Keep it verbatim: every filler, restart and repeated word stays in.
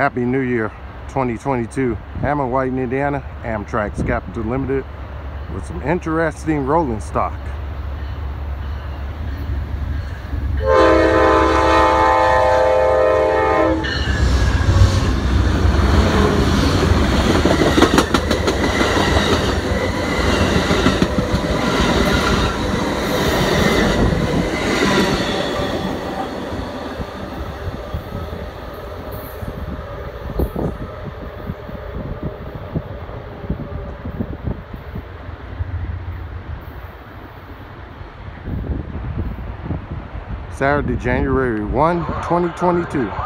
Happy New Year twenty twenty-two. Hammond White in Indiana, Amtrak's Capital Limited, with some interesting rolling stock. Saturday, January first, twenty twenty-two.